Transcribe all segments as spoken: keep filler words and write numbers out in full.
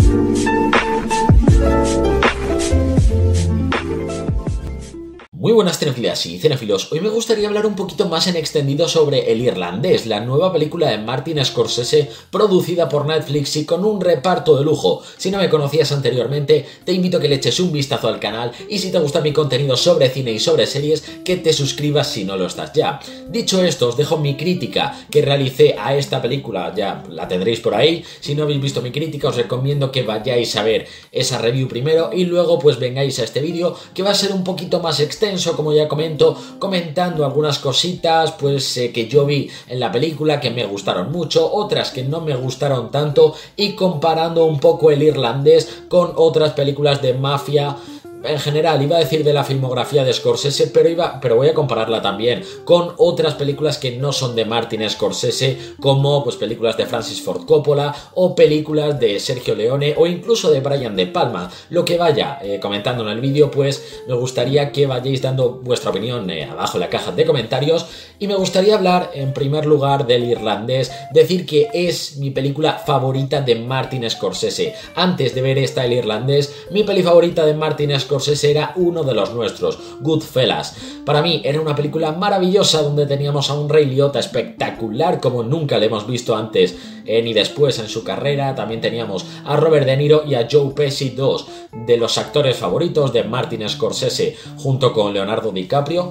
Muy buenas cinefilas y cinefilos, hoy me gustaría hablar un poquito más en extendido sobre El Irlandés, la nueva película de Martin Scorsese producida por Netflix y con un reparto de lujo. Si no me conocías anteriormente, te invito a que le eches un vistazo al canal y si te gusta mi contenido sobre cine y sobre series, que te suscribas si no lo estás ya. Dicho esto, os dejo mi crítica que realicé a esta película, ya la tendréis por ahí. Si no habéis visto mi crítica, os recomiendo que vayáis a ver esa review primero y luego pues vengáis a este vídeo que va a ser un poquito más extenso, como ya comento, comentando algunas cositas pues eh, que yo vi en la película que me gustaron mucho, otras que no me gustaron tanto y comparando un poco El Irlandés con otras películas de mafia. En general, iba a decir de la filmografía de Scorsese, pero, iba, pero voy a compararla también con otras películas que no son de Martin Scorsese, como pues películas de Francis Ford Coppola o películas de Sergio Leone o incluso de Brian De Palma. Lo que vaya eh, comentando en el vídeo, pues me gustaría que vayáis dando vuestra opinión eh, abajo en la caja de comentarios. Y me gustaría hablar en primer lugar del Irlandés, decir que es mi película favorita de Martin Scorsese. Antes de ver esta El Irlandés, mi peli favorita de Martin Scorsese era Uno de los nuestros, Goodfellas. Para mí era una película maravillosa donde teníamos a un Ray Liotta espectacular como nunca le hemos visto antes eh, ni después en su carrera. También teníamos a Robert De Niro y a Joe Pesci, dos de los actores favoritos de Martin Scorsese junto con Leonardo DiCaprio.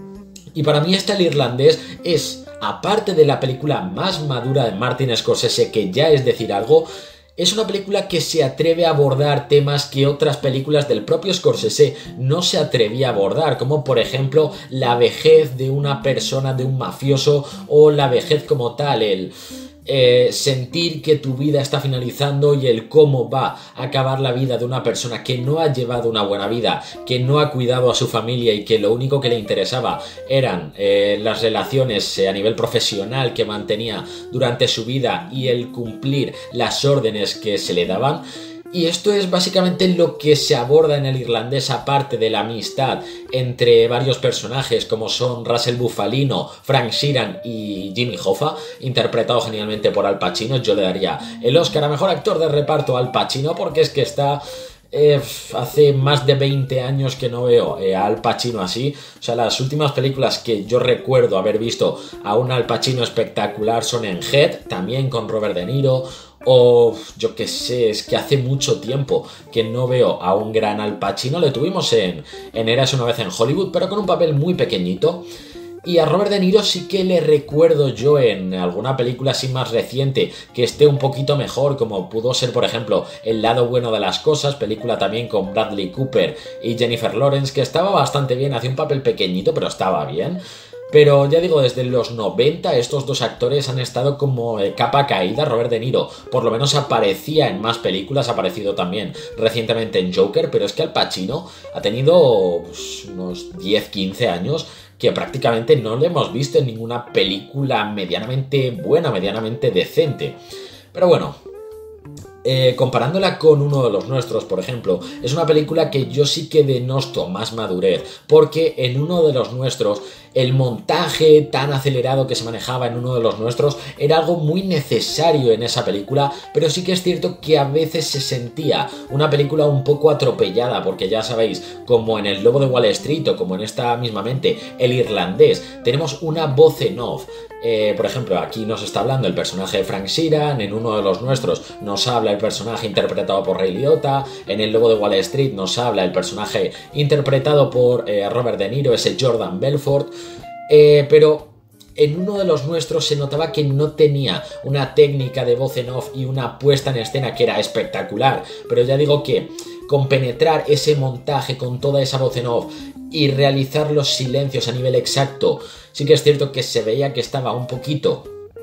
Y para mí este El Irlandés es, aparte de la película más madura de Martin Scorsese, que ya es decir algo, es una película que se atreve a abordar temas que otras películas del propio Scorsese no se atrevía a abordar, como por ejemplo la vejez de una persona, de un mafioso, o la vejez como tal, el eh, sentir que tu vida está finalizando y el cómo va a acabar la vida de una persona que no ha llevado una buena vida, que no ha cuidado a su familia y que lo único que le interesaba eran eh, las relaciones eh, a nivel profesional que mantenía durante su vida y el cumplir las órdenes que se le daban. Y esto es básicamente lo que se aborda en El Irlandés, aparte de la amistad entre varios personajes como son Russell Bufalino, Frank Sheeran y Jimmy Hoffa, interpretado genialmente por Al Pacino. Yo le daría el Oscar a Mejor Actor de Reparto a Al Pacino porque es que está... Eh, hace más de veinte años que no veo eh, a Al Pacino así. O sea, las últimas películas que yo recuerdo haber visto a un Al Pacino espectacular son en Head, también con Robert De Niro. O yo qué sé, es que hace mucho tiempo que no veo a un gran Al Pacino. Le tuvimos en, en Eras una vez en Hollywood, pero con un papel muy pequeñito. Y a Robert De Niro sí que le recuerdo yo en alguna película así más reciente que esté un poquito mejor, como pudo ser por ejemplo El lado bueno de las cosas, película también con Bradley Cooper y Jennifer Lawrence, que estaba bastante bien, hacía un papel pequeñito pero estaba bien. Pero ya digo, desde los noventa estos dos actores han estado como eh, capa caída. Robert De Niro por lo menos aparecía en más películas, ha aparecido también recientemente en Joker, pero es que Al Pacino ha tenido pues, unos diez quince años que prácticamente no le hemos visto en ninguna película medianamente buena, medianamente decente. Pero bueno, eh, comparándola con Uno de los nuestros, por ejemplo, es una película que yo sí que denosto más madurez, porque en Uno de los nuestros el montaje tan acelerado que se manejaba en Uno de los nuestros era algo muy necesario en esa película, pero sí que es cierto que a veces se sentía una película un poco atropellada, porque ya sabéis, como en El Lobo de Wall Street o como en esta mismamente El Irlandés, tenemos una voz en off. Eh, por ejemplo, aquí nos está hablando el personaje de Frank Sheeran, en Uno de los nuestros nos habla el personaje interpretado por Ray Liotta, en El Lobo de Wall Street nos habla el personaje interpretado por eh, Robert De Niro, ese Jordan Belfort. Eh, pero en Uno de los nuestros se notaba que no tenía una técnica de voz en off y una puesta en escena que era espectacular, pero ya digo que con penetrar ese montaje con toda esa voz en off y realizar los silencios a nivel exacto, sí que es cierto que se veía que estaba un poquito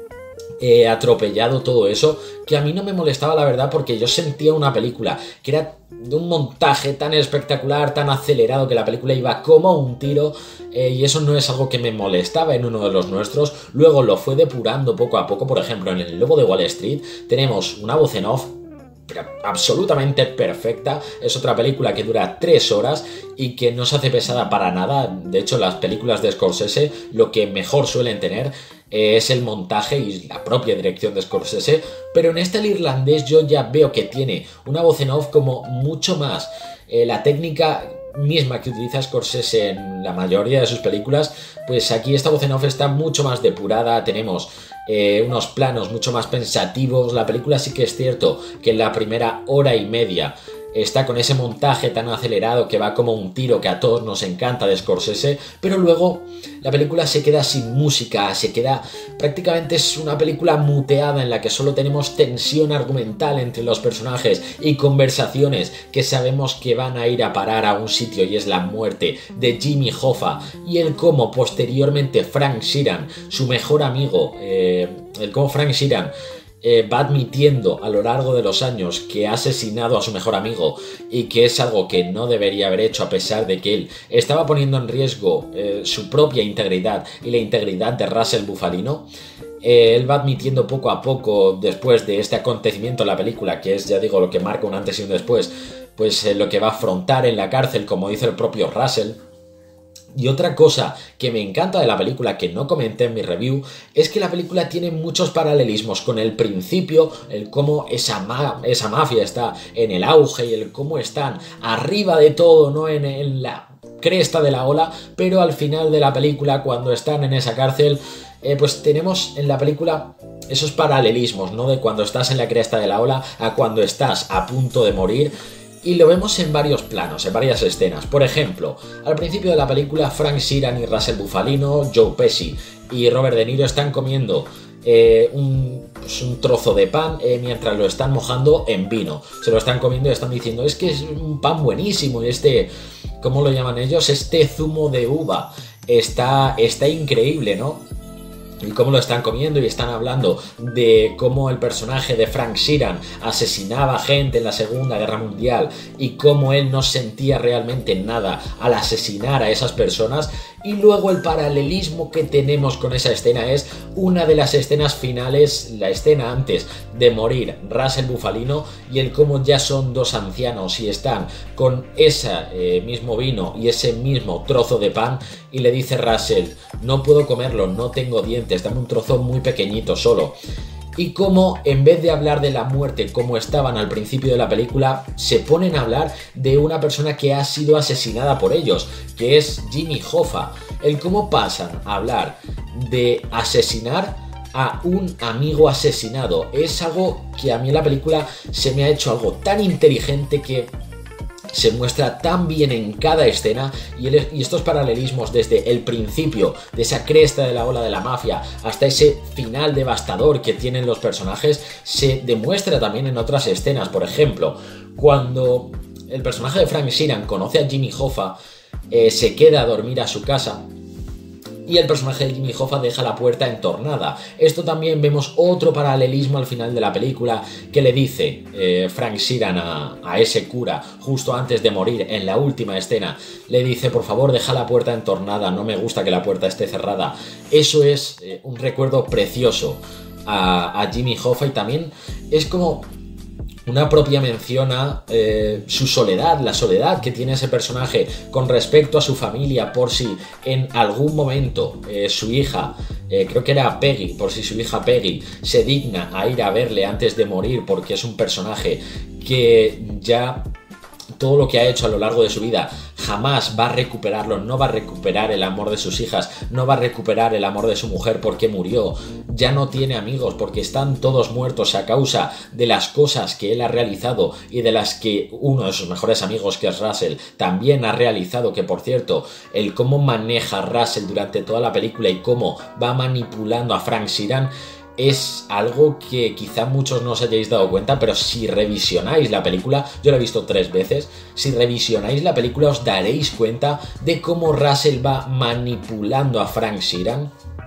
eh, atropellado todo eso, que a mí no me molestaba la verdad, porque yo sentía una película que era de un montaje tan espectacular, tan acelerado, que la película iba como un tiro, eh, y eso no es algo que me molestaba en Uno de los nuestros. Luego lo fue depurando poco a poco. Por ejemplo, en El Lobo de Wall Street tenemos una voz en off absolutamente perfecta. Es otra película que dura tres horas y que no se hace pesada para nada. De hecho, las películas de Scorsese lo que mejor suelen tener eh, es el montaje y la propia dirección de Scorsese, pero en este El Irlandés yo ya veo que tiene una voz en off como mucho más eh, la técnica misma que utiliza Scorsese en la mayoría de sus películas. Pues aquí esta voz en off está mucho más depurada, tenemos eh, unos planos mucho más pensativos. La película sí que es cierto que en la primera hora y media está con ese montaje tan acelerado que va como un tiro que a todos nos encanta de Scorsese, pero luego la película se queda sin música, se queda prácticamente es una película muteada en la que solo tenemos tensión argumental entre los personajes y conversaciones que sabemos que van a ir a parar a un sitio, y es la muerte de Jimmy Hoffa y el cómo posteriormente Frank Sheeran, su mejor amigo, eh, el cómo Frank Sheeran Eh, va admitiendo a lo largo de los años que ha asesinado a su mejor amigo y que es algo que no debería haber hecho, a pesar de que él estaba poniendo en riesgo eh, su propia integridad y la integridad de Russell Bufalino. Eh, él va admitiendo poco a poco, después de este acontecimiento en la película, que es, ya digo, lo que marca un antes y un después, pues eh, lo que va a afrontar en la cárcel, como dice el propio Russell. Y otra cosa que me encanta de la película, que no comenté en mi review, es que la película tiene muchos paralelismos con el principio, el cómo esa, ma esa mafia está en el auge y el cómo están arriba de todo, ¿no? En, en la cresta de la ola, pero al final de la película, cuando están en esa cárcel, eh, pues tenemos en la película esos paralelismos, ¿no? De cuando estás en la cresta de la ola a cuando estás a punto de morir. Y lo vemos en varios planos, en varias escenas. Por ejemplo, al principio de la película, Frank Sheeran y Russell Bufalino, Joe Pesci y Robert De Niro están comiendo eh, un, pues un trozo de pan eh, mientras lo están mojando en vino. Se lo están comiendo y están diciendo, es que es un pan buenísimo, y este, ¿cómo lo llaman ellos? Este zumo de uva está, está increíble, ¿no? Y cómo lo están comiendo, y están hablando de cómo el personaje de Frank Sheeran asesinaba gente en la Segunda Guerra Mundial y cómo él no sentía realmente nada al asesinar a esas personas. Y luego el paralelismo que tenemos con esa escena es una de las escenas finales, la escena antes de morir Russell Bufalino, y el cómo ya son dos ancianos y están con ese eh, mismo vino y ese mismo trozo de pan, y le dice Russell, no puedo comerlo, no tengo dientes, dame un trozo muy pequeñito solo. Y cómo en vez de hablar de la muerte como estaban al principio de la película, se ponen a hablar de una persona que ha sido asesinada por ellos, que es Jimmy Hoffa. El cómo pasan a hablar de asesinar a un amigo asesinado es algo que a mí en la película se me ha hecho algo tan inteligente, que se muestra tan bien en cada escena, y, el, y estos paralelismos desde el principio de esa cresta de la ola de la mafia hasta ese final devastador que tienen los personajes se demuestra también en otras escenas. Por ejemplo, cuando el personaje de Frank Sheeran conoce a Jimmy Hoffa, eh, se queda a dormir a su casa y el personaje de Jimmy Hoffa deja la puerta entornada. Esto también vemos otro paralelismo al final de la película, que le dice eh, Frank Sheeran a, a ese cura justo antes de morir, en la última escena, le dice, por favor deja la puerta entornada, no me gusta que la puerta esté cerrada. Eso es eh, un recuerdo precioso a, a Jimmy Hoffa, y también es como una propia mención a eh, su soledad, la soledad que tiene ese personaje con respecto a su familia, por si en algún momento eh, su hija, eh, creo que era Peggy, por si su hija Peggy se digna a ir a verle antes de morir, porque es un personaje que ya todo lo que ha hecho a lo largo de su vida jamás va a recuperarlo, no va a recuperar el amor de sus hijas, no va a recuperar el amor de su mujer porque murió, ya no tiene amigos porque están todos muertos a causa de las cosas que él ha realizado y de las que uno de sus mejores amigos, que es Russell, también ha realizado, que por cierto, el cómo maneja Russell durante toda la película y cómo va manipulando a Frank Sheeran es algo que quizá muchos no os hayáis dado cuenta, pero si revisionáis la película, yo la he visto tres veces, si revisionáis la película os daréis cuenta de cómo Russell va manipulando a Frank Sheeran.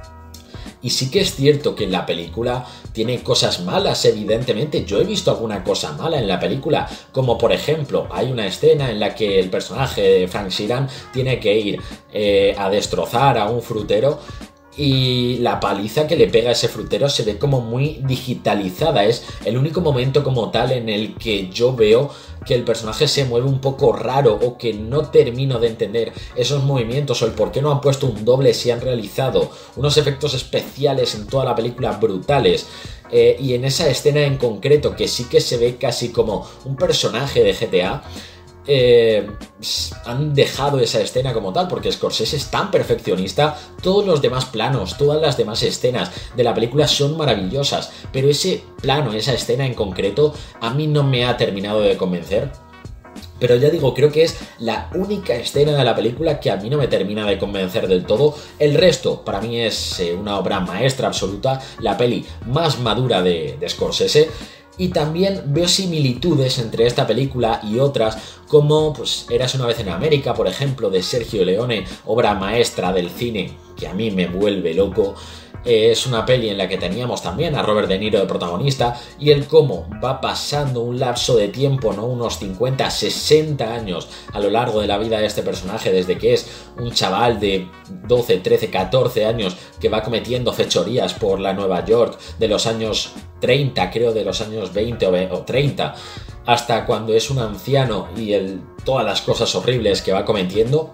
Y sí que es cierto que la película tiene cosas malas, evidentemente. Yo he visto alguna cosa mala en la película, como por ejemplo, hay una escena en la que el personaje de Frank Sheeran tiene que ir eh, a destrozar a un frutero. y la paliza que le pega a ese frutero se ve como muy digitalizada. Es el único momento como tal en el que yo veo que el personaje se mueve un poco raro o que no termino de entender esos movimientos o el por qué no han puesto un doble si han realizado unos efectos especiales en toda la película brutales. Eh, y en esa escena en concreto, que sí que se ve casi como un personaje de G T A, Eh, han dejado esa escena como tal, porque Scorsese es tan perfeccionista. Todos los demás planos, todas las demás escenas de la película son maravillosas, pero ese plano, esa escena en concreto, a mí no me ha terminado de convencer. Pero ya digo, creo que es la única escena de la película que a mí no me termina de convencer del todo. El resto, para mí, es eh, una obra maestra absoluta, la peli más madura de, de Scorsese. Y también veo similitudes entre esta película y otras, como pues Érase una vez en América, por ejemplo, de Sergio Leone, obra maestra del cine que a mí me vuelve loco. Es una peli en la que teníamos también a Robert De Niro de protagonista, y el cómo va pasando un lapso de tiempo, ¿no? Unos cincuenta, sesenta años a lo largo de la vida de este personaje, desde que es un chaval de doce, trece, catorce años que va cometiendo fechorías por la Nueva York de los años treinta, creo, de los años veinte o treinta, hasta cuando es un anciano y el, todas las cosas horribles que va cometiendo.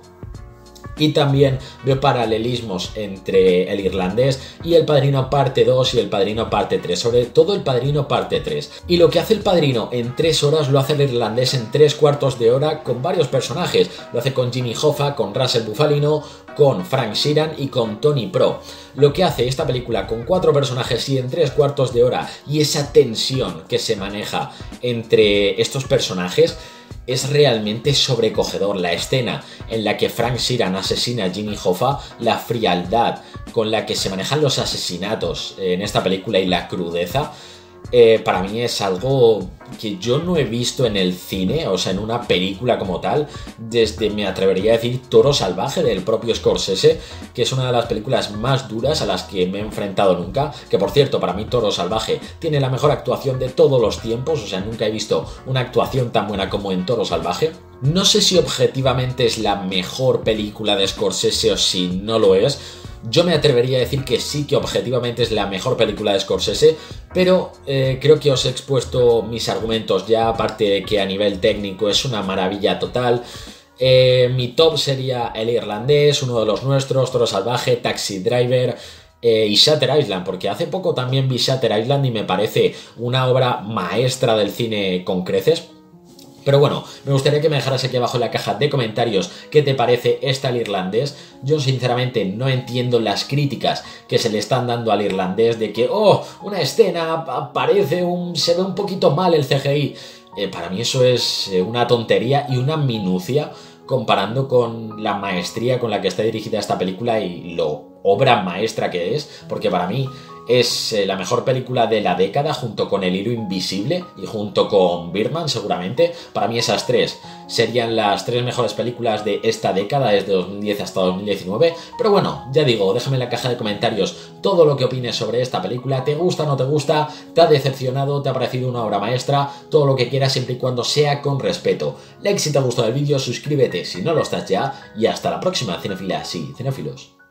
Y también veo paralelismos entre El Irlandés y El Padrino parte dos y El Padrino parte tres, sobre todo El Padrino parte tres. Y lo que hace El Padrino en tres horas lo hace El Irlandés en tres cuartos de hora con varios personajes. Lo hace con Jimmy Hoffa, con Russell Bufalino, con Frank Sheeran y con Tony Pro. Lo que hace esta película con cuatro personajes y en tres cuartos de hora, y esa tensión que se maneja entre estos personajes, es realmente sobrecogedor. La escena en la que Frank Sheeran asesina a Jimmy Hoffa, la frialdad con la que se manejan los asesinatos en esta película y la crudeza, eh, para mí es algo que yo no he visto en el cine, o sea, en una película como tal, desde, me atrevería a decir, Toro Salvaje del propio Scorsese, que es una de las películas más duras a las que me he enfrentado nunca, que por cierto, para mí Toro Salvaje tiene la mejor actuación de todos los tiempos, o sea, nunca he visto una actuación tan buena como en Toro Salvaje. No sé si objetivamente es la mejor película de Scorsese o si no lo es. Yo me atrevería a decir que sí, que objetivamente es la mejor película de Scorsese, pero eh, creo que os he expuesto mis argumentos ya, aparte de que a nivel técnico es una maravilla total. Eh, mi top sería El Irlandés, uno de los nuestros, Toro Salvaje, Taxi Driver eh, y Shutter Island, porque hace poco también vi Shutter Island y me parece una obra maestra del cine con creces. Pero bueno, me gustaría que me dejaras aquí abajo en la caja de comentarios qué te parece esta El Irlandés. Yo sinceramente no entiendo las críticas que se le están dando al Irlandés de que, oh, una escena, parece un, se ve un poquito mal el C G I. Eh, para mí eso es una tontería y una minucia comparando con la maestría con la que está dirigida esta película y lo obra maestra que es, porque para mí es la mejor película de la década junto con El Hilo Invisible y junto con Birdman seguramente. Para mí esas tres serían las tres mejores películas de esta década, desde dos mil diez hasta dos mil diecinueve. Pero bueno, ya digo, déjame en la caja de comentarios todo lo que opines sobre esta película. ¿Te gusta, no te gusta? ¿Te ha decepcionado? ¿Te ha parecido una obra maestra? Todo lo que quieras, siempre y cuando sea con respeto. Like si te ha gustado el vídeo, suscríbete si no lo estás ya y hasta la próxima, cinéfilas y cinéfilos.